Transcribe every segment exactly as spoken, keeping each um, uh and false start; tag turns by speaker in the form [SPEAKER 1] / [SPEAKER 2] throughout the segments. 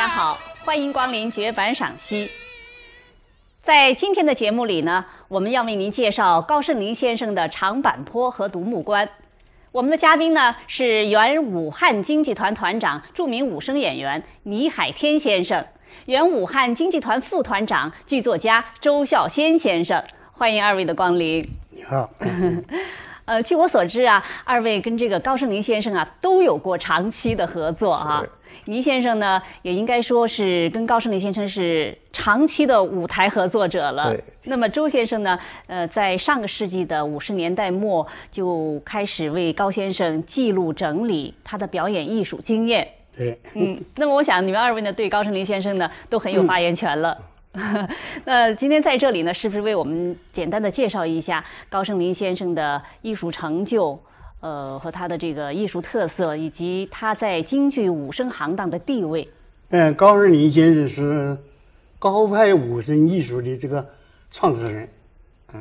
[SPEAKER 1] 家好，欢迎光临绝版赏析。在今天的节目里呢，我们要为您介绍高盛林先生的《长坂坡》和《独木关》。我们的嘉宾呢是原武汉京剧团团长、著名武生演员倪海天先生，原武汉京剧团副团长、剧作家周孝先先生。欢迎二位的光临。
[SPEAKER 2] 你好。
[SPEAKER 1] 呃，据我所知啊，二位跟这个高盛林先生啊都有过长期的合作啊。倪先生呢，也应该说是跟高盛林先生是长期的舞台合作者了。
[SPEAKER 2] 对。
[SPEAKER 1] 那么周先生呢，呃，在上个世纪的五十年代末就开始为高先生记录整理他的表演艺术经验。
[SPEAKER 2] 对。
[SPEAKER 1] 嗯，那么我想你们二位呢，对高盛林先生呢都很有发言权了。嗯那今天在这里呢，是不是为我们简单的介绍一下高盛林先生的艺术成就，呃，和他的这个艺术特色，以及他在京剧武生行当的地位？
[SPEAKER 2] 嗯，高盛林先生是高派武生艺术的这个创始人。嗯，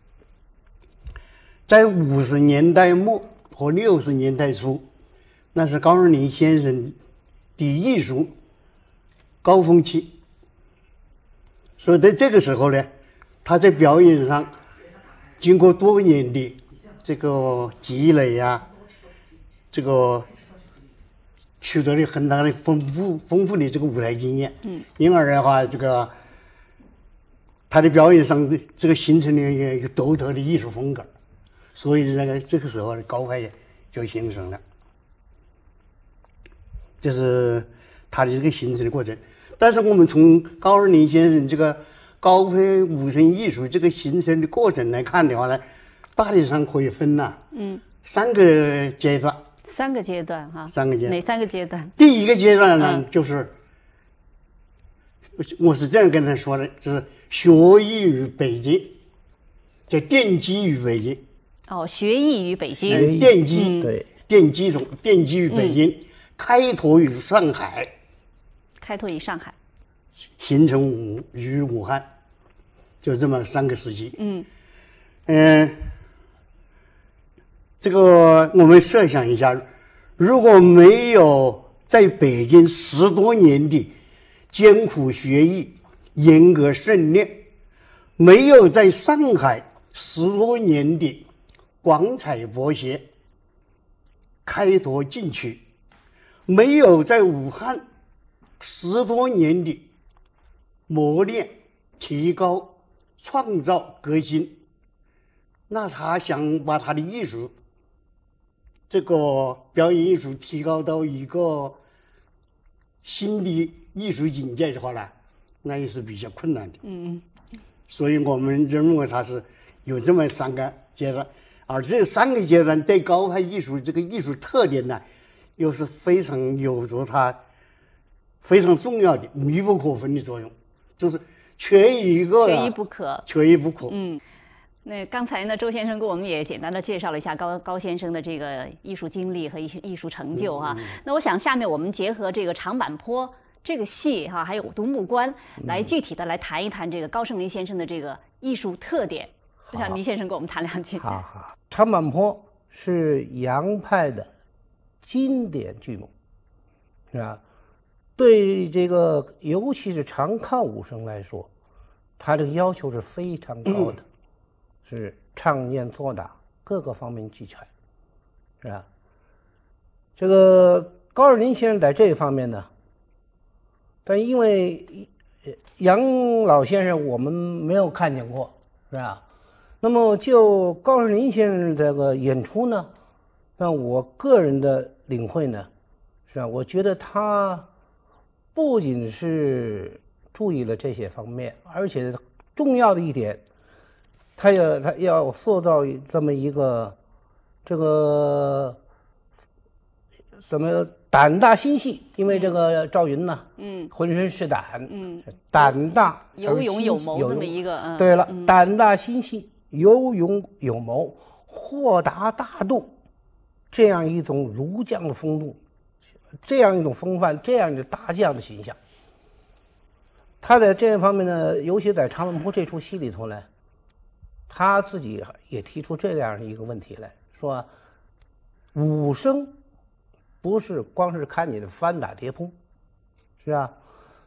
[SPEAKER 2] 在五十年代末和六十年代初，那是高盛林先生的艺术高峰期。所以在这个时候呢，他在表演上经过多年的这个积累啊，这个取得了很大的丰富丰富的这个舞台经验。嗯，因而的话，这个他的表演上的这个形成了一个一个独特的艺术风格，所以那个这个时候的高派就形成了，这是他的这个形成的过程。但是我们从高盛林先生这个高派武生艺术这个形成的过程来看的话呢，大体上可以分呐、啊，嗯，三个阶段。
[SPEAKER 1] 三个阶段哈。
[SPEAKER 2] 三个阶段。
[SPEAKER 1] 哪三个阶段？
[SPEAKER 2] 第一个阶段呢，
[SPEAKER 1] 嗯、
[SPEAKER 2] 就是我是这样跟他说的，就是学艺于北京，叫奠基于北京。
[SPEAKER 1] 哦，学艺于北京。
[SPEAKER 2] 奠基、
[SPEAKER 1] 嗯、
[SPEAKER 2] 对，奠基从奠基于北京，嗯、开拓于上海。
[SPEAKER 1] 开拓于上海，
[SPEAKER 2] 形成武于武汉，就这么三个时期。
[SPEAKER 1] 嗯，
[SPEAKER 2] 嗯、呃，这个我们设想一下，如果没有在北京十多年的艰苦学艺、严格训练，没有在上海十多年的广采博学、开拓进取，没有在武汉十多年的磨练、提高、创造、革新，那他想把他的艺术，这个表演艺术提高到一个新的艺术境界的话呢，那也是比较困难的。
[SPEAKER 1] 嗯，
[SPEAKER 2] 所以我们就认为他是有这么三个阶段，而这三个阶段对高派艺术这个艺术特点呢，又是非常有着它非常重要的、密不可分的作用，就是缺一个，
[SPEAKER 1] 缺一不可，
[SPEAKER 2] 缺一不可。
[SPEAKER 1] 嗯，那刚才呢，周先生给我们也简单的介绍了一下高高先生的这个艺术经历和一些艺术成就啊。嗯、那我想下面我们结合这个长坂坡这个戏哈、啊，还有独木关，来具体的来谈一谈这个高盛林先生的这个艺术特点。就像倪先生给我们谈两句。
[SPEAKER 3] 好好，长坂坡是杨派的经典剧目，是吧？对这个，尤其是长靠武生来说，他这个要求是非常高的，嗯、是唱念做打各个方面俱全，是吧？这个高盛林先生在这一方面呢，但因为杨老先生我们没有看见过，是吧？那么就高盛林先生这个演出呢，那我个人的领会呢，是吧？我觉得他不仅是注意了这些方面，而且重要的一点，他要他要塑造这么一个这个什么胆大心细，因为这个赵云呢，嗯，浑身是胆，嗯，胆大
[SPEAKER 1] 有勇有谋这么一个，嗯，
[SPEAKER 3] 对了，嗯、胆大心细，有勇有谋，豁达大度，这样一种儒将的风度。这样一种风范，这样的大将的形象，他在这方面呢，尤其在长坂坡这出戏里头呢，他自己也提出这样的一个问题来说，武生不是光是看你的翻打叠扑，是吧？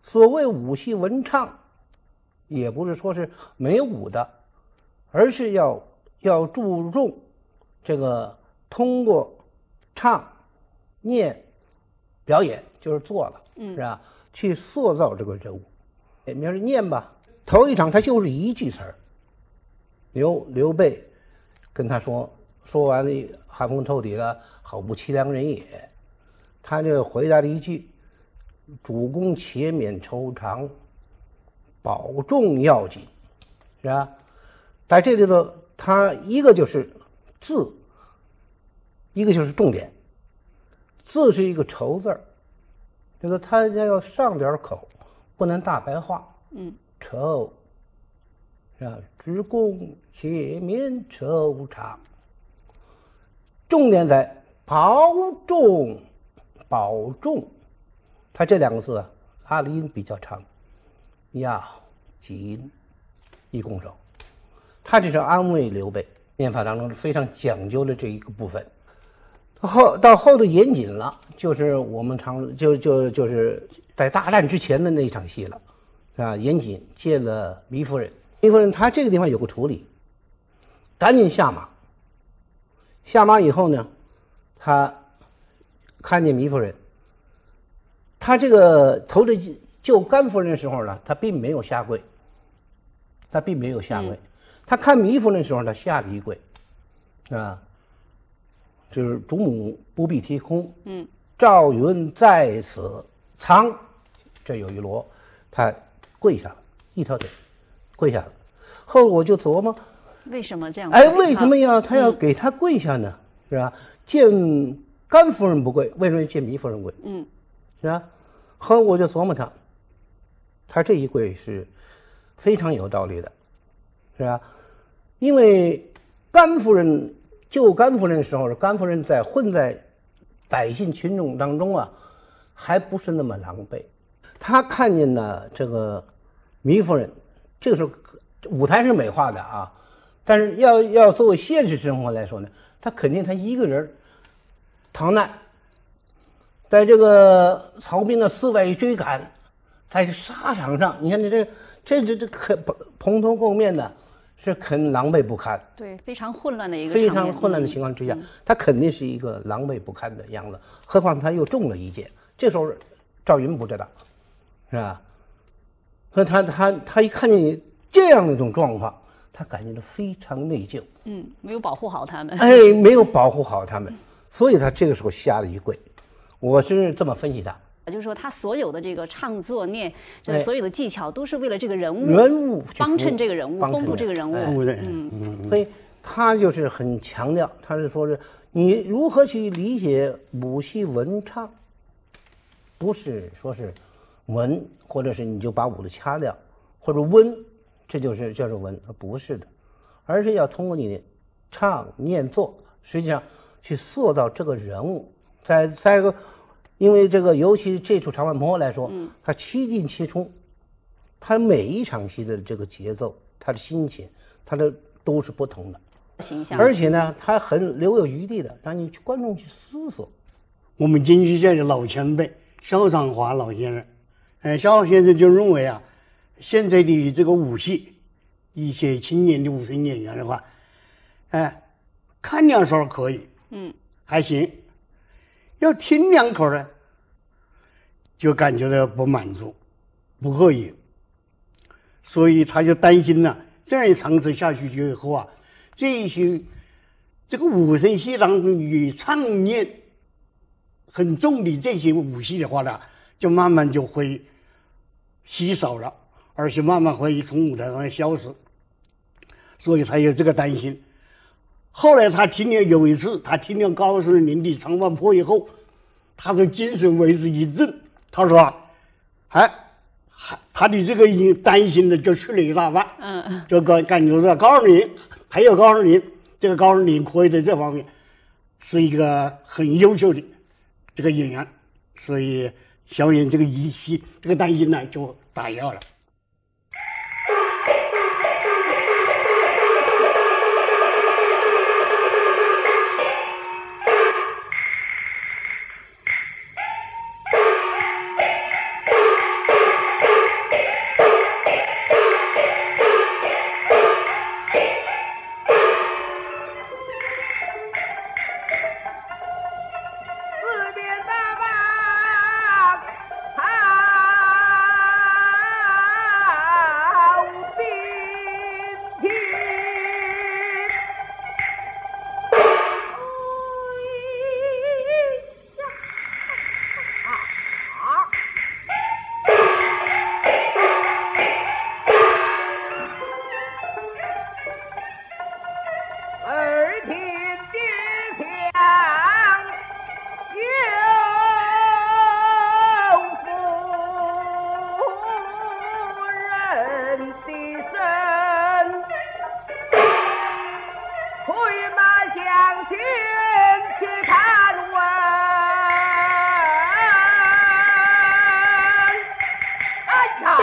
[SPEAKER 3] 所谓武戏文唱，也不是说是没武的，而是要要注重这个通过唱、念、表演，就是做了，嗯，是吧？去塑造这个人物。你要是念吧，头一场他就是一句词儿。刘刘备跟他说，说完了寒风透底了，好不凄凉人也。他就回答了一句：“主公且免愁肠，保重要紧。”是吧？在这里头，他一个就是字，一个就是重点。字是一个愁字儿，这个他要上点口，不能大白话。嗯，愁，是吧？主公且免愁肠。重点在保重。保重，它这两个字啊，拉的音比较长，要紧，一拱手，他这是安慰刘备。念法当中是非常讲究的这一个部分。后到后头严谨了，就是我们常就就就是在大战之前的那一场戏了，是吧？严谨见了糜夫人，糜夫人她这个地方有个处理，赶紧下马。下马以后呢，他看见糜夫人，他这个头着救甘夫人的时候呢，他并没有下跪，他并没有下跪。嗯、他看糜夫人的时候，他下了一跪，啊，就是主母不必提空，嗯，赵云在此藏，这有一摞，他跪下了，一条腿跪下了。后来我就琢磨，
[SPEAKER 1] 为什么这样？
[SPEAKER 3] 哎，为什么要他要给他跪下呢？嗯、是吧？见甘夫人不跪，为什么见糜夫人跪？嗯，是吧？后来我就琢磨他，他这一跪是非常有道理的，是吧？因为甘夫人救甘夫人的时候，甘夫人在混在百姓群众当中啊，还不是那么狼狈。他看见呢这个糜夫人，这个时候舞台是美化的啊，但是要要作为现实生活来说呢，他肯定他一个人逃难，在这个曹兵的四外追赶，在沙场上，你看你这这这这可蓬头垢面的，是肯狼狈不堪。
[SPEAKER 1] 对，非常混乱的一个
[SPEAKER 3] 非常混乱的情况之下，嗯、他肯定是一个狼狈不堪的样子。何况他又中了一箭，这时候赵云不知道，是吧？所以他他他一看见这样的一种状况，他感觉到非常内疚。
[SPEAKER 1] 嗯，没有保护好他们。
[SPEAKER 3] 哎，没有保护好他们。所以他这个时候下了一跪，我是这么分析他，
[SPEAKER 1] 就是说他所有的这个唱作念，这所有的技巧都是为了这个人物，
[SPEAKER 3] 人物
[SPEAKER 1] 帮衬这个人物，丰富这个人物。
[SPEAKER 3] 嗯嗯，所以他就是很强调，他是说是你如何去理解武戏文唱，不是说是文，或者是你就把武的掐掉，或者文，这就是叫做文，不是的，而是要通过你的唱念做，实际上去塑造这个人物，在在个，因为这个，尤其这出长坂坡来说，嗯，他七进七出，他每一场戏的这个节奏，他的心情，他的都是不同的
[SPEAKER 1] 形象，
[SPEAKER 3] 而且呢，他很留有余地的，让你观众去思索。
[SPEAKER 2] 我们京剧界的老前辈萧长华老先生，呃，萧老先生就认为啊，现在的这个武戏，一些青年的武生演员的话，哎、呃，看两手可以。嗯，还行。要听两口呢，就感觉到不满足，不过瘾。所以他就担心呢、啊，这样长此下去以后啊，这一些这个武生戏当中以唱念很重的这些武戏的话呢，就慢慢就会稀少了，而且慢慢会从舞台上消失。所以他有这个担心。后来他听了有一次，他听了高士林的《长坂坡》以后，他的精神为之一振。他说：“哎，他的这个担心的就去了一大半。”嗯，就感感觉到高士林还有高士林，这个高士林可以在这方面是一个很优秀的这个演员，所以小演这个疑心这个担心呢就打药了。
[SPEAKER 4] 马向前去看望。哎呀！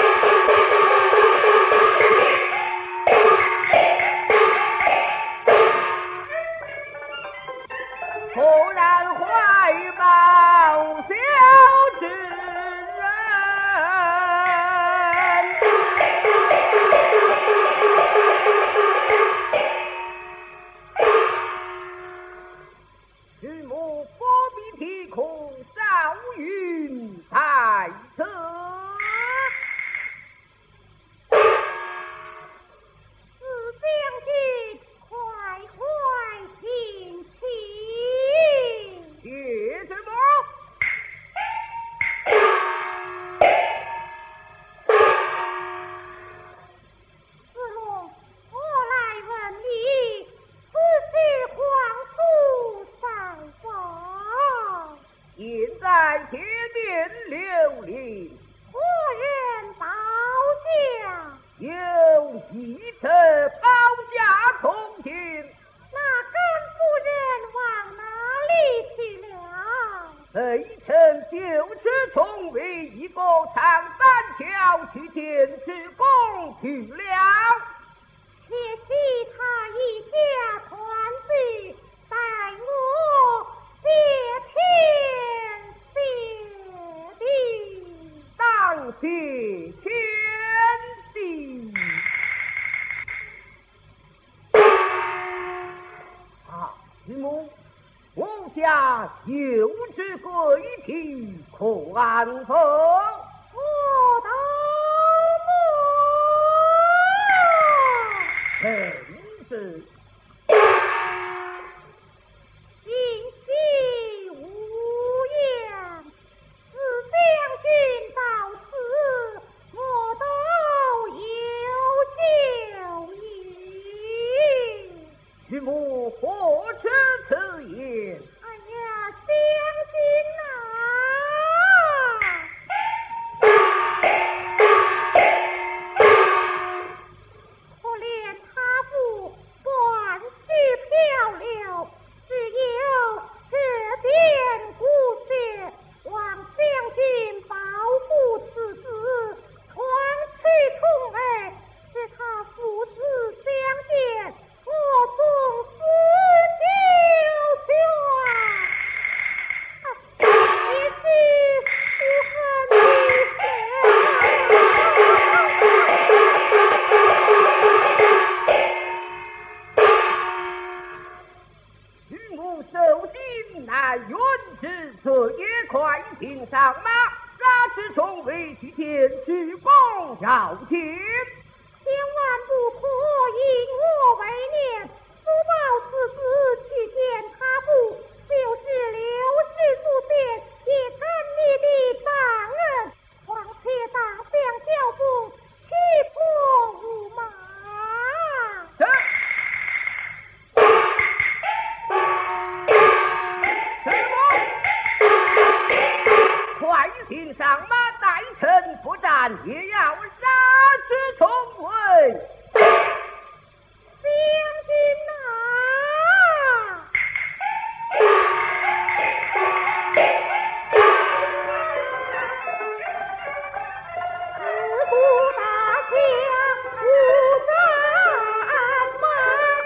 [SPEAKER 4] 突然怀抱小之人，日暮不必啼哭，少云在侧。
[SPEAKER 5] 四将军，快快请起。
[SPEAKER 4] 谢之母。
[SPEAKER 5] 子路，我来问你，此事皇叔上报，
[SPEAKER 4] 现在铁面留令，
[SPEAKER 5] 何人保驾？
[SPEAKER 4] 有一车保驾同行。
[SPEAKER 5] 那甘夫人往哪里去了？
[SPEAKER 4] 北城就是从为一个长板桥去见职公去了。
[SPEAKER 5] 且记他一家团聚，待我谢天谢地。
[SPEAKER 4] 当谢天地。啊，师母，我家有只鬼皮可安否？
[SPEAKER 5] 我到
[SPEAKER 4] 真是。
[SPEAKER 5] 今夕无言，自将军到此，我都有救矣。
[SPEAKER 4] 师母何出此言？
[SPEAKER 5] 哎呀，将军呐！可怜他父断续漂流，只有这边骨血，望将军保护此子，传去宠儿，使他父子相见，我纵死就全。也许无恨于
[SPEAKER 4] 师母受惊乃云之策，也快请上马，拉是从未去见鞠躬要请。
[SPEAKER 5] 千万不可以我为念，速报此子去见他父，就是刘氏祖先，也看你的大恩。况且大将教父气魄无马。
[SPEAKER 4] 是。师母，快请上马，待臣不战，也要杀之重围。
[SPEAKER 5] 将军呐！自古大将无战马，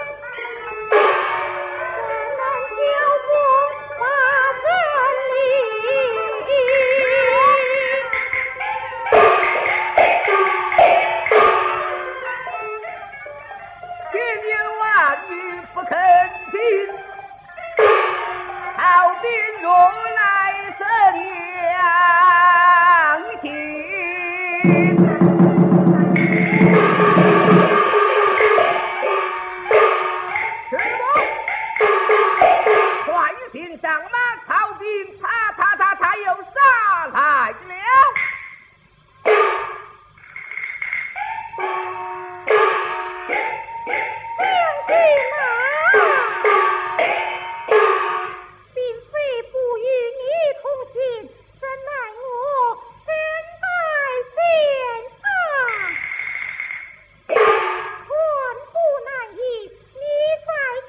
[SPEAKER 5] 怎能交锋把真理？
[SPEAKER 4] 千言万语不肯听，好兵若来生良心。师母，快请上马，曹兵他他他他又杀来了。
[SPEAKER 5] 将军呐！并非不与你同行，怎奈我身在险场，寸步难移。你在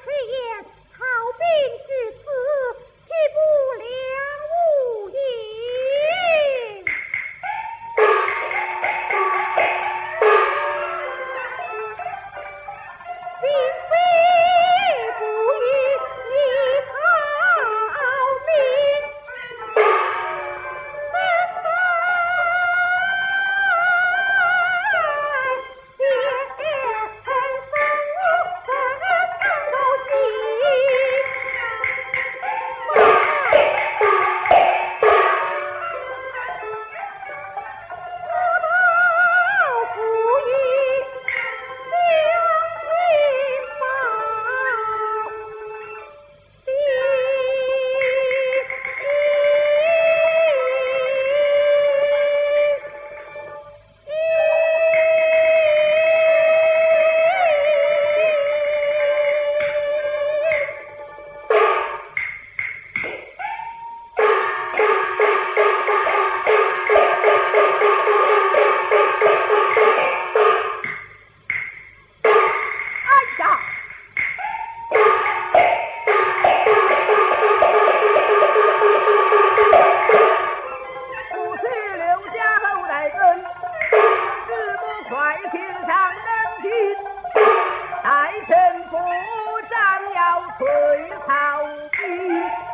[SPEAKER 4] 退曹兵。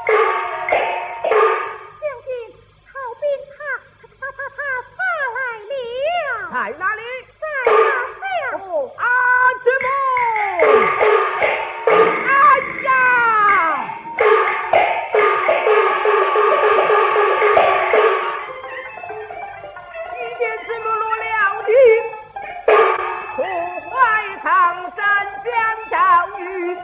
[SPEAKER 5] 将军，曹兵他他他他他来了。
[SPEAKER 4] 在哪里？
[SPEAKER 5] 在哪里？
[SPEAKER 4] 哦，啊，知母！哎呀！一见知母落了地，破坏唐山将赵云，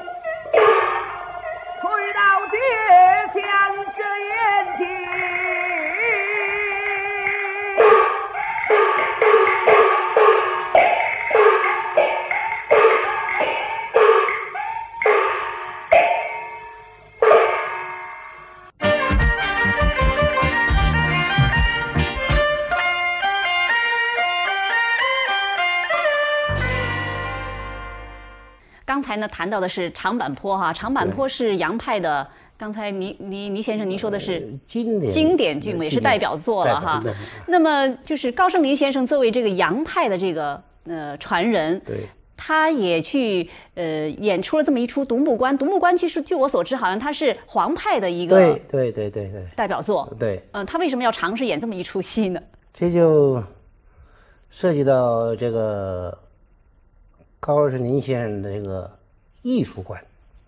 [SPEAKER 4] 推到街向这眼睛。
[SPEAKER 1] 刚才呢谈到的是长坂坡哈，长坂坡是杨派的。刚才倪倪倪先生您说的是
[SPEAKER 3] 经典
[SPEAKER 1] 经典剧目，也是代表作了哈。那么就是高圣临先生作为这个杨派的这个呃传人，
[SPEAKER 3] 对，
[SPEAKER 1] 他也去呃演出了这么一出《独木关》。《独木关》其实据我所知，好像他是黄派的一个
[SPEAKER 3] 对对对对对
[SPEAKER 1] 代表作。
[SPEAKER 3] 对，
[SPEAKER 1] 嗯、呃，他为什么要尝试演这么一出戏呢？
[SPEAKER 3] 这就涉及到这个高圣临先生的这个艺术观。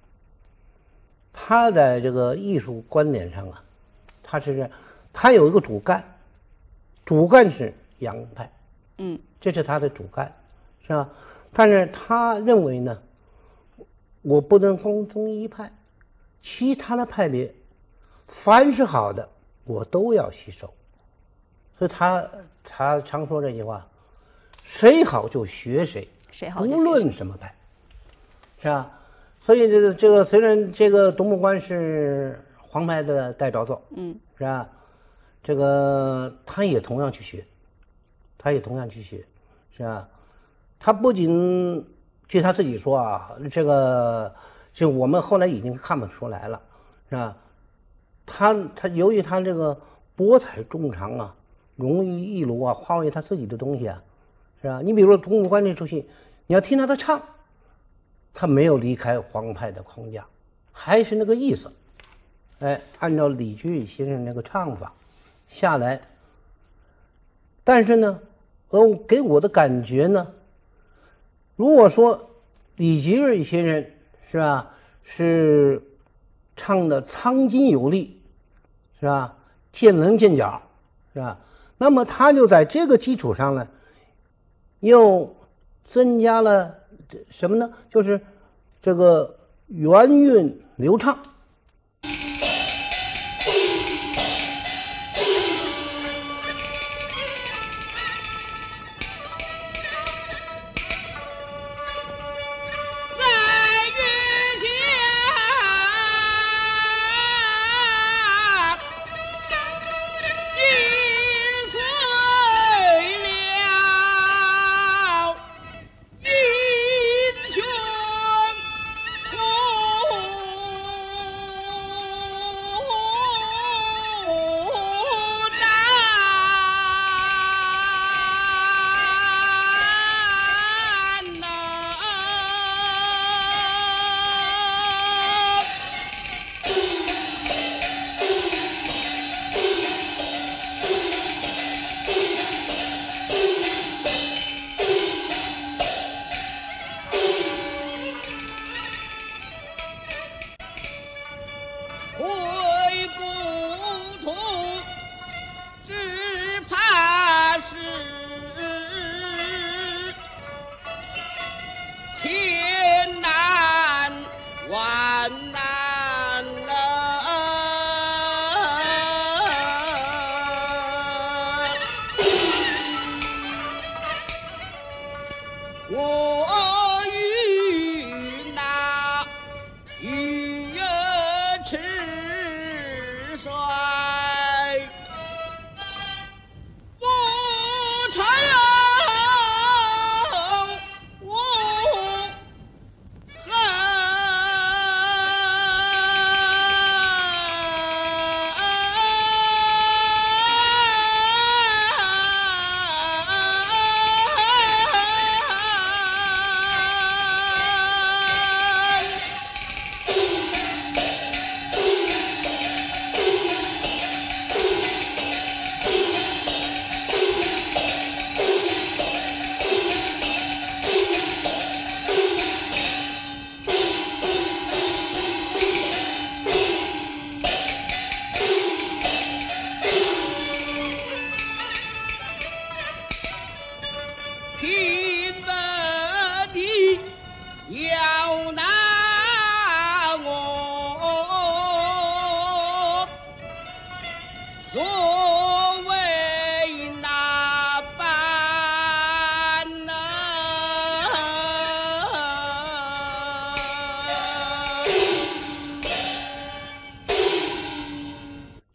[SPEAKER 3] 他在这个艺术观点上啊，他是他有一个主干，主干是杨派，
[SPEAKER 1] 嗯，
[SPEAKER 3] 这是他的主干，是吧？但是他认为呢，我不能光宗一派，其他的派别，凡是好的我都要吸收，所以他他常说这句话：谁好就学谁，
[SPEAKER 1] 谁好就学谁
[SPEAKER 3] 不论什么派，是吧？所以这个这个虽然这个独木关是黄派的代表作，
[SPEAKER 1] 嗯，
[SPEAKER 3] 是吧？这个他也同样去学，他也同样去学，是吧？他不仅据他自己说啊，这个就我们后来已经看不出来了，是吧？他他由于他这个博采众长啊，融于一炉啊，化为他自己的东西啊，是吧？你比如说独木关这出戏，你要听他的唱。他没有离开黄派的框架，还是那个意思，哎，按照李居先生那个唱法下来。但是呢，呃，给我的感觉呢，如果说李吉瑞先生是吧，是唱的苍劲有力，是吧，见棱见角，是吧？那么他就在这个基础上呢，又增加了什么呢？就是这个元韵流畅。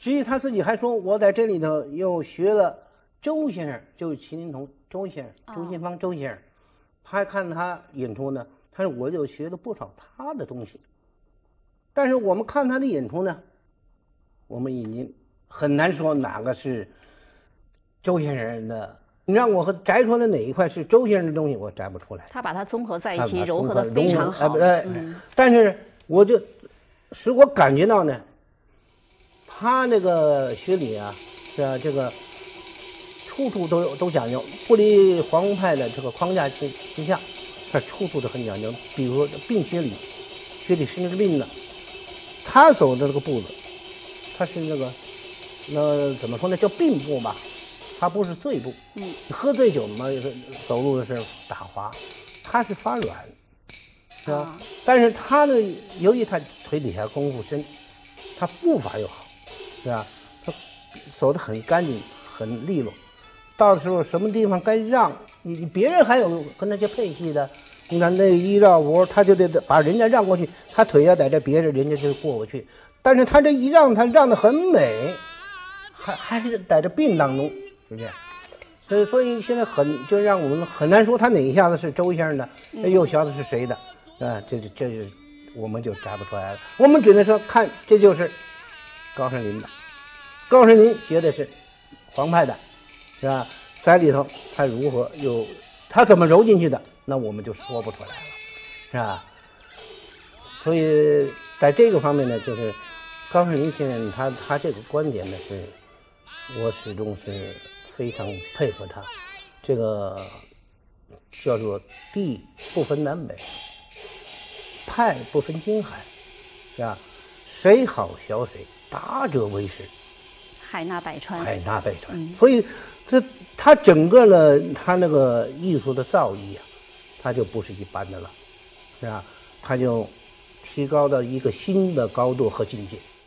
[SPEAKER 3] 实际他自己还说，我在这里头又学了周先生，就是麒麟童周先生，周信芳周先生。他看他演出呢，他说我就学了不少他的东西。但是我们看他的演出呢，我们已经很难说哪个是周先生的。你让我和摘出来哪一块是周先生的东西，我摘不出来。
[SPEAKER 1] 他把它综合在一起，糅合的非常好。
[SPEAKER 3] 哎，嗯、但是我就使我感觉到呢，他那个学理啊，是吧？这个处处都都讲究，不离黄派的这个框架之之下，他处处都很讲究。比如说病学理，学理生治病的，他走的这个步子，他是那个那怎么说呢？叫病步吧。他不是醉步，嗯，喝醉酒嘛，走路的是打滑，他是发软，是吧？啊、但是他呢，由于他腿底下功夫深，他步伐又好，是吧？他走得很干净，很利落。到的时候什么地方该让你，别人还有跟他去配戏的，你看那一绕脖，他就得把人家让过去，他腿要在这别着，人家就过过去。但是他这一让，他让得很美，还还是在这病当中。是不是？所以，所以现在很就让我们很难说他哪一下子是周先生的，那右下子是谁的，啊，这就这就我们就摘不出来了。我们只能说看这就是高盛林的，高盛林学的是黄派的，是吧？在里头他如何又他怎么揉进去的，那我们就说不出来了，是吧？所以在这个方面呢，就是高盛林先生他他这个观点呢是，我始终是非常佩服他，这个叫做地不分南北，派不分京海，是吧？谁好小谁，达者为师，
[SPEAKER 1] 海纳百川，
[SPEAKER 3] 海纳百川。
[SPEAKER 1] 嗯、
[SPEAKER 3] 所以这他整个呢，他那个艺术的造诣啊，他就不是一般的了，是吧？他就提高到一个新的高度和境界。